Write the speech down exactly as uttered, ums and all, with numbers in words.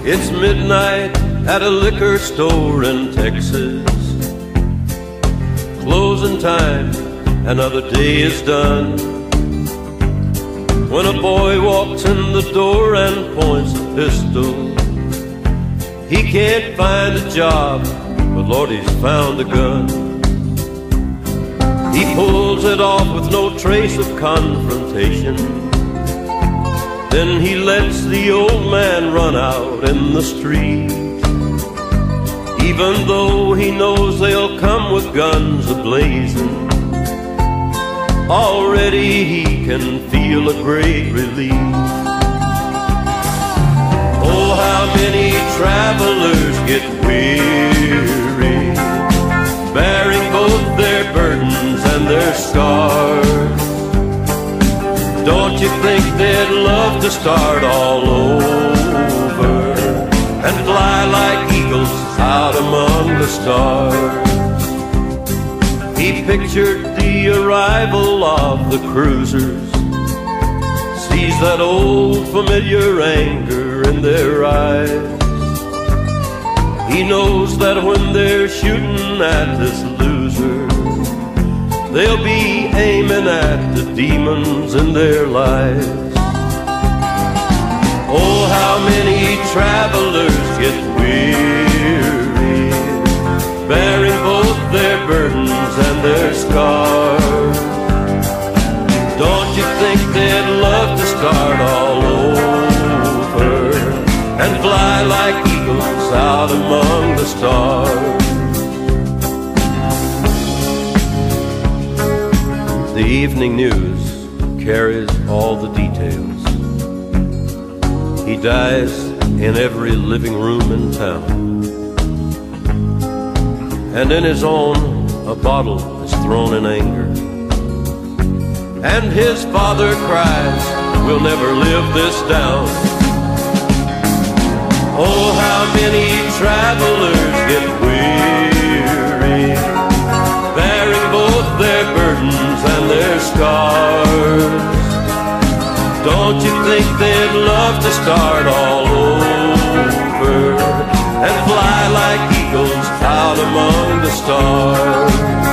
It's midnight at a liquor store in Texas. Closing time, another day is done, when a boy walks in the door and points a pistol. He can't find a job, but Lord, he's found a gun. He pulls it off with no trace of confrontation. Then he lets the old man run out in the street, even though he knows they'll come with guns a-blazing. Already he can feel a great relief. Oh, how many travelers get weary, bearing both their burdens and their scars. Don't you think they'd love to start all over and fly like eagles out among the stars? He pictured the arrival of the cruisers, sees that old familiar anger in their eyes. He knows that when they're shooting at this loser, they'll be aiming at the demons in their lives. Oh, how many travelers get weary, bearing both their burdens and their scars. Don't you think they'd love to start all over and fly like eagles out among the stars? The evening news carries all the details. He dies in every living room in town, and in his own a bottle is thrown in anger, and his father cries, "We'll never live this down." Oh, how many travelers get weary, bearing both their burdens and their scars. Don't you think they'd love to start all over and fly like eagles out among the stars?